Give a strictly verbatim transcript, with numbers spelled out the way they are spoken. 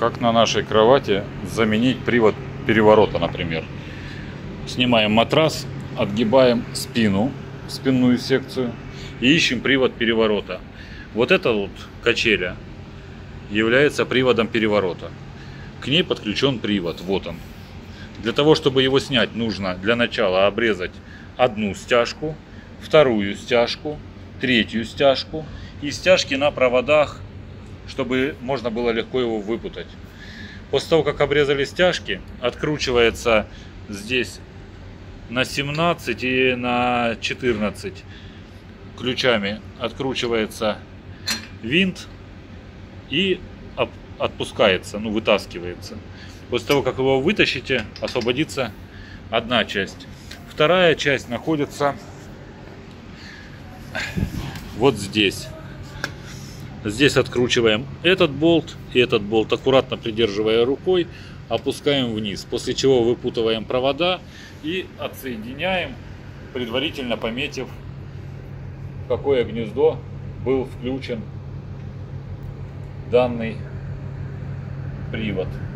Как на нашей кровати заменить привод переворота, например. Снимаем матрас, отгибаем спину, спинную секцию и ищем привод переворота. Вот эта вот качеля является приводом переворота. К ней подключен привод, вот он. Для того, чтобы его снять, нужно для начала обрезать одну стяжку, вторую стяжку, третью стяжку и стяжки на проводах, чтобы можно было легко его выпутать. После того, как обрезали стяжки, откручивается здесь на семнадцать и на четырнадцать ключами откручивается винт и отпускается, ну вытаскивается. После того, как его вытащите, освободится одна часть. Вторая часть находится вот здесь. Здесь откручиваем этот болт и этот болт, аккуратно придерживая рукой, опускаем вниз. После чего выпутываем провода и отсоединяем, предварительно пометив, в какое гнездо был включен данный привод.